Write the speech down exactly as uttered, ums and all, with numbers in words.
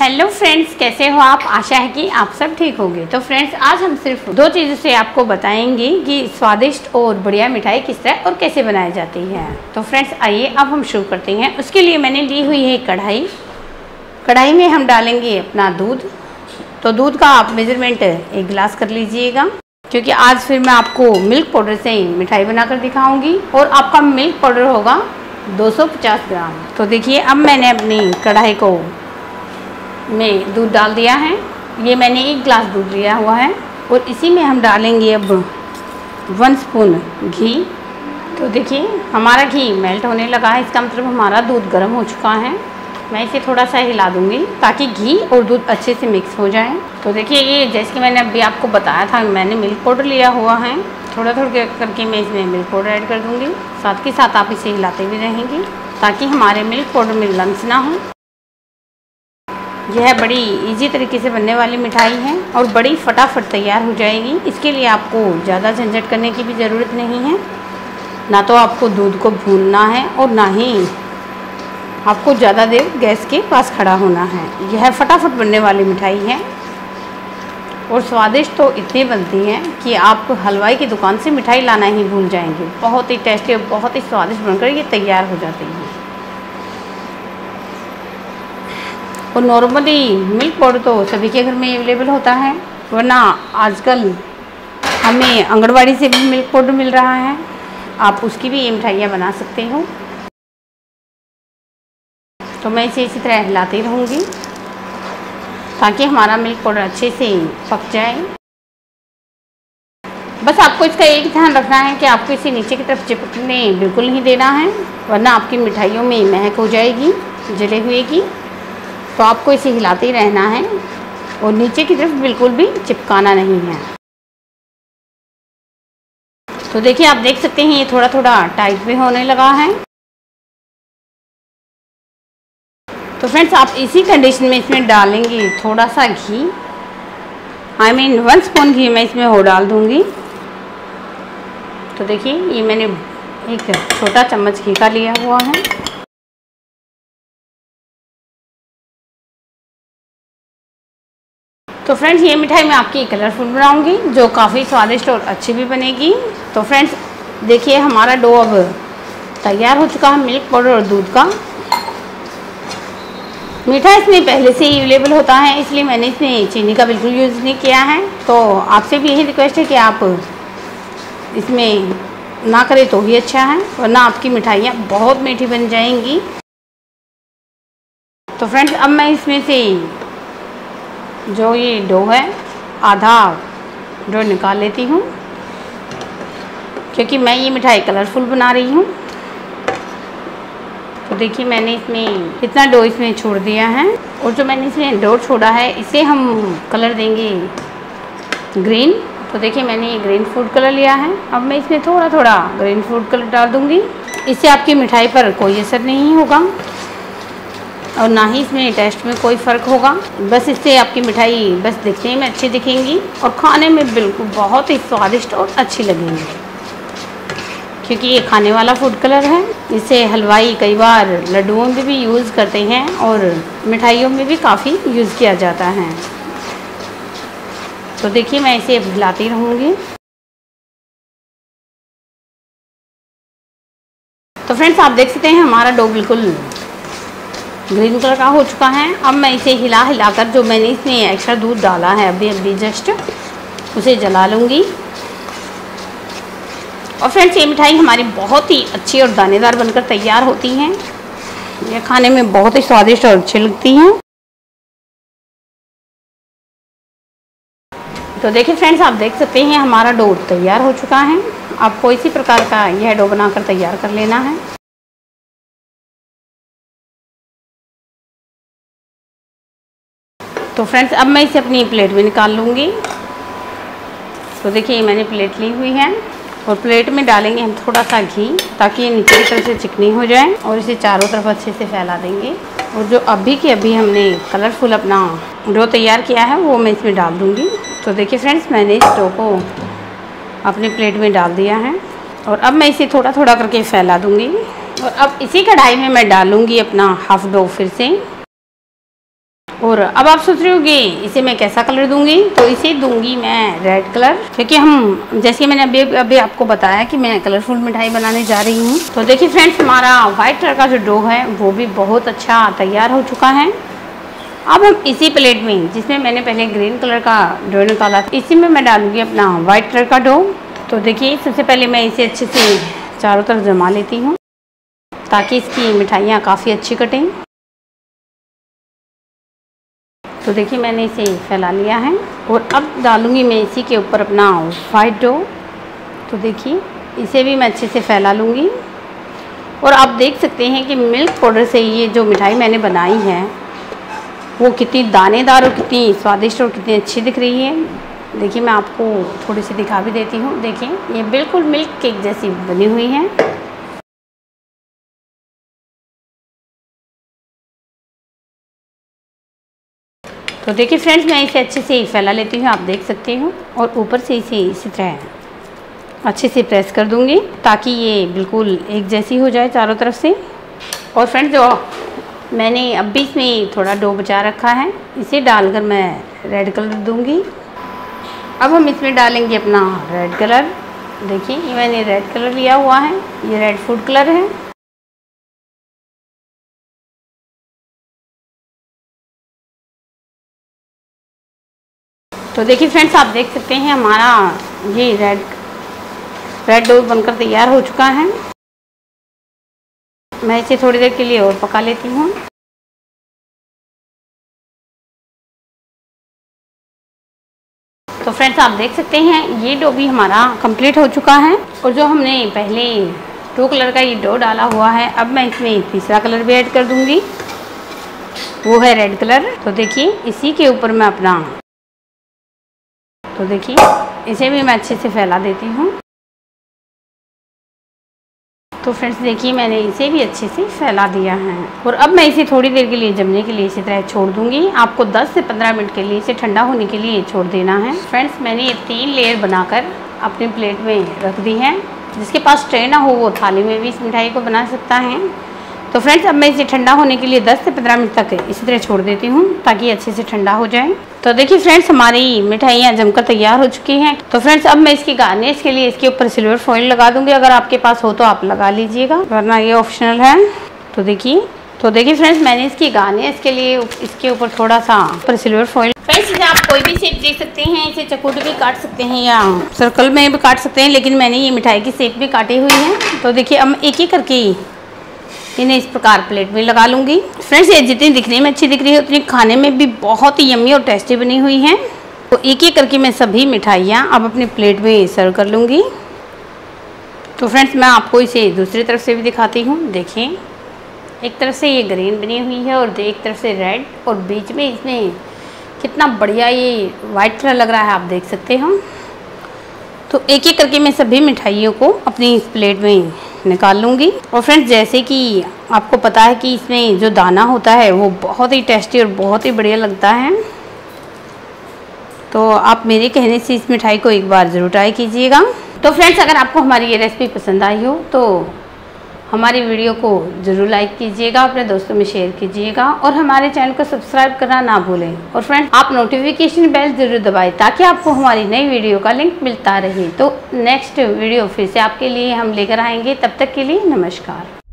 Hello friends, कैसे हो आप। आशा है कि आप सब ठीक होंगे। तो फ्रेंड्स, आज हम सिर्फ दो चीज़ों से आपको बताएंगे कि स्वादिष्ट और बढ़िया मिठाई किस तरह और कैसे बनाई जाती है। तो फ्रेंड्स, आइए अब हम शुरू करते हैं। उसके लिए मैंने ली हुई है कढ़ाई। कढ़ाई में हम डालेंगे अपना दूध। तो दूध का आप मेजरमेंट एक गिलास कर लीजिएगा, क्योंकि आज फिर मैं आपको मिल्क पाउडर से मिठाई बनाकर दिखाऊंगी और आपका मिल्क पाउडर होगा दो सौ पचास ग्राम। तो देखिए, अब मैंने अपनी कढ़ाई को में दूध डाल दिया है। ये मैंने एक गिलास दूध लिया हुआ है और इसी में हम डालेंगे अब वन स्पून घी। तो देखिए, हमारा घी मेल्ट होने लगा है, इसका मतलब हमारा दूध गर्म हो चुका है। मैं इसे थोड़ा सा हिला दूंगी ताकि घी और दूध अच्छे से मिक्स हो जाए। तो देखिए, ये जैसे कि मैंने अभी आपको बताया था, मैंने मिल्क पाउडर लिया हुआ है। थोड़ा थोड़ा करके मैं इसमें मिल्क पाउडर ऐड कर दूंगी। साथ के साथ आप इसे हिलाते भी रहेंगे ताकि हमारे मिल्क पाउडर में लम्स ना हो। यह बड़ी इजी तरीके से बनने वाली मिठाई है और बड़ी फटाफट तैयार हो जाएगी। इसके लिए आपको ज़्यादा झंझट करने की भी ज़रूरत नहीं है। ना तो आपको दूध को भूनना है और ना ही आपको ज़्यादा देर गैस के पास खड़ा होना है। यह फटाफट बनने वाली मिठाई है और स्वादिष्ट तो इतनी बनती है कि आप हलवाई की दुकान से मिठाई लाना ही भूल जाएंगे। बहुत ही टेस्टी और बहुत ही स्वादिष्ट बनकर ये तैयार हो जाती है। और नॉर्मली मिल्क पाउडर तो सभी के घर में अवेलेबल होता है, वरना आजकल हमें आंगनबाड़ी से भी मिल्क पाउडर मिल रहा है। आप उसकी भी ये मिठाइयाँ बना सकते हो। तो मैं इसे इसी तरह हिलाती रहूँगी ताकि हमारा मिल्क पाउडर अच्छे से पक जाए। बस आपको इसका एक ध्यान रखना है कि आपको इसे नीचे की तरफ चिपकने बिल्कुल नहीं देना है, वरना आपकी मिठाइयों में महक हो जाएगी जले हुए की। तो आपको इसे हिलाते ही रहना है और नीचे की तरफ बिल्कुल भी चिपकाना नहीं है। तो देखिए, आप देख सकते हैं ये थोड़ा थोड़ा टाइट भी होने लगा है। तो फ्रेंड्स, आप इसी कंडीशन में इसमें डालेंगे थोड़ा सा घी। I mean one spoon ghee मैं इसमें हो डाल दूंगी। तो देखिए, ये मैंने एक छोटा चम्मच घी का लिया हुआ है। तो फ्रेंड्स, ये मिठाई मैं आपकी कलरफुल बनाऊंगी जो काफ़ी स्वादिष्ट और अच्छी भी बनेगी। तो फ्रेंड्स, देखिए, हमारा डो अब तैयार हो चुका है मिल्क पाउडर और दूध का। मीठा इसमें पहले से ही अवेलेबल होता है, इसलिए मैंने इसमें चीनी का बिल्कुल यूज़ नहीं किया है। तो आपसे भी यही रिक्वेस्ट है कि आप इसमें ना करें तो ही अच्छा है, वरना आपकी मिठाइयाँ बहुत मीठी बन जाएंगी। तो फ्रेंड्स, अब मैं इसमें से जो ये डो है आधा डो निकाल लेती हूँ, क्योंकि मैं ये मिठाई कलरफुल बना रही हूँ। तो देखिए, मैंने इसमें इतना डो इसमें छोड़ दिया है और जो मैंने इसमें डो छोड़ा है इसे हम कलर देंगे ग्रीन। तो देखिए, मैंने ये ग्रीन फूड कलर लिया है। अब मैं इसमें थोड़ा थोड़ा ग्रीन फूड कलर डाल दूँगी। इससे आपकी मिठाई पर कोई असर नहीं होगा और ना ही इसमें टेस्ट में कोई फ़र्क होगा। बस इससे आपकी मिठाई बस दिखने में अच्छी दिखेंगी और खाने में बिल्कुल बहुत ही स्वादिष्ट और अच्छी लगेंगी, क्योंकि ये खाने वाला फूड कलर है। इसे हलवाई कई बार लड्डुओं में भी यूज़ करते हैं और मिठाइयों में भी काफ़ी यूज़ किया जाता है। तो देखिए, मैं इसे हिलाती रहूँगी। तो फ्रेंड्स, आप देख सकते हैं हमारा डो बिल्कुल ग्रीन कलर का हो चुका है। अब मैं इसे हिला हिलाकर जो मैंने इसमें एक्स्ट्रा दूध डाला है अभी अभी जस्ट, उसे जला लूँगी। और फ्रेंड्स, ये मिठाई हमारी बहुत ही अच्छी और दानेदार बनकर तैयार होती हैं। ये खाने में बहुत ही स्वादिष्ट और अच्छी लगती हैं। तो देखिए फ्रेंड्स, आप देख सकते हैं हमारा डो तैयार हो चुका है। आपको इसी प्रकार का यह डो बनाकर तैयार कर लेना है। तो फ्रेंड्स, अब मैं इसे अपनी प्लेट में निकाल लूँगी। तो देखिए, मैंने प्लेट ली हुई है और प्लेट में डालेंगे हम थोड़ा सा घी ताकि ये नीचे की तरफ से चिकनी हो जाए और इसे चारों तरफ अच्छे से फैला देंगे। और जो अभी के अभी हमने कलरफुल अपना डो तैयार किया है वो मैं इसमें डाल दूँगी। तो देखिए फ्रेंड्स, मैंने इस डो को अपनी प्लेट में डाल दिया है और अब मैं इसे थोड़ा थोड़ा करके फैला दूँगी। और अब इसी कढ़ाई में मैं डालूँगी अपना हाफ डो फिर से। और अब आप सोच रहे होंगे इसे मैं कैसा कलर दूंगी, तो इसे दूंगी मैं रेड कलर, क्योंकि हम जैसे मैंने अभी अभी आपको बताया कि मैं कलरफुल मिठाई बनाने जा रही हूँ। तो देखिए फ्रेंड्स, हमारा व्हाइट कलर का जो डो है वो भी बहुत अच्छा तैयार हो चुका है। अब हम इसी प्लेट में, जिसमें मैंने पहले ग्रीन कलर का डो निकाला, इसी में मैं डालूंगी अपना व्हाइट कलर का डो। तो देखिए सबसे पहले मैं इसे अच्छे से चारों तरफ जमा लेती हूँ ताकि इसकी मिठाइयाँ काफ़ी अच्छी कटें। तो देखिए मैंने इसे फैला लिया है और अब डालूंगी मैं इसी के ऊपर अपना व्हाइट डो। तो देखिए इसे भी मैं अच्छे से फैला लूँगी। और आप देख सकते हैं कि मिल्क पाउडर से ये जो मिठाई मैंने बनाई है वो कितनी दानेदार और कितनी स्वादिष्ट और कितनी अच्छी दिख रही है। देखिए मैं आपको थोड़ी सी दिखा भी देती हूँ। देखिए ये बिल्कुल मिल्क केक जैसी बनी हुई है। तो देखिए फ्रेंड्स, मैं इसे अच्छे से फैला लेती हूँ, आप देख सकते हो, और ऊपर से इसे इसी तरह अच्छे से प्रेस कर दूँगी ताकि ये बिल्कुल एक जैसी हो जाए चारों तरफ से। और फ्रेंड्स, जो मैंने अब भी इसमें थोड़ा डो बचा रखा है, इसे डालकर मैं रेड कलर दूँगी। अब हम इसमें डालेंगे अपना रेड कलर। देखिए ये मैंने रेड कलर लिया हुआ है, ये रेड फूड कलर है। तो देखिए फ्रेंड्स, आप देख सकते हैं हमारा ये रेड रेड डो बनकर तैयार हो चुका है। मैं इसे थोड़ी देर के लिए और पका लेती हूँ। तो फ्रेंड्स, आप देख सकते हैं ये डो भी हमारा कंप्लीट हो चुका है। और जो हमने पहले टू कलर का ये डो डाला हुआ है, अब मैं इसमें तीसरा कलर भी ऐड कर दूंगी, वो है रेड कलर। तो देखिए इसी के ऊपर मैं अपना, तो देखिए इसे भी मैं अच्छे से फैला देती हूँ। तो फ्रेंड्स देखिए मैंने इसे भी अच्छे से फैला दिया है। और अब मैं इसे थोड़ी देर के लिए जमने के लिए इसी तरह छोड़ दूंगी। आपको दस से पंद्रह मिनट के लिए इसे ठंडा होने के लिए छोड़ देना है। फ्रेंड्स, मैंने ये तीन लेयर बनाकर अपनी प्लेट में रख दी है। जिसके पास ट्रे ना हो वो थाली में भी इस मिठाई को बना सकता है। तो फ्रेंड्स, अब मैं इसे ठंडा होने के लिए दस से पंद्रह मिनट तक इसी तरह छोड़ देती हूँ ताकि अच्छे से ठंडा हो जाए। तो देखिए फ्रेंड्स, हमारी मिठाइयाँ जमकर तैयार हो चुकी हैं। तो फ्रेंड्स, अब मैं इसकी गार्निश के लिए इसके ऊपर सिल्वर फॉइल लगा दूंगी। अगर आपके पास हो तो आप लगा लीजिएगा, वरना ये ऑप्शनल है। तो देखिए तो देखिए फ्रेंड्स, मैंने इसकी गार्निश के लिए इसके ऊपर थोड़ा सा ऊपर सिल्वर फॉइल। फ्रेंड्स, इसे आप कोई भी शेप दे सकते हैं। इसे चकोटी भी काट सकते हैं या सर्कल में भी काट सकते हैं, लेकिन मैंने ये मिठाई की शेप भी काटी हुई है। तो देखिए अब एक एक करके इन्हें इस प्रकार प्लेट में लगा लूँगी। फ्रेंड्स, ये जितनी दिखने में अच्छी दिख रही है उतनी खाने में भी बहुत ही यम्मी और टेस्टी बनी हुई हैं। तो एक एक करके मैं सभी मिठाइयाँ अब अपनी प्लेट में सर्व कर लूँगी। तो फ्रेंड्स, मैं आपको इसे दूसरी तरफ से भी दिखाती हूँ। देखिए एक तरफ से ये ग्रीन बनी हुई है और एक तरफ से रेड, और बीच में इसमें कितना बढ़िया ये वाइट कलर लग रहा है, आप देख सकते हो। तो एक एक करके मैं सभी मिठाइयों को अपनी इस प्लेट में निकाल लूँगी। और फ्रेंड्स, जैसे कि आपको पता है कि इसमें जो दाना होता है वो बहुत ही टेस्टी और बहुत ही बढ़िया लगता है। तो आप मेरे कहने से इस मिठाई को एक बार ज़रूर ट्राई कीजिएगा। तो फ्रेंड्स, अगर आपको हमारी ये रेसिपी पसंद आई हो तो हमारी वीडियो को ज़रूर लाइक कीजिएगा, अपने दोस्तों में शेयर कीजिएगा और हमारे चैनल को सब्सक्राइब करना ना भूलें। और फ्रेंड्स, आप नोटिफिकेशन बेल ज़रूर दबाएं ताकि आपको हमारी नई वीडियो का लिंक मिलता रहे। तो नेक्स्ट वीडियो फिर से आपके लिए हम लेकर आएंगे। तब तक के लिए नमस्कार।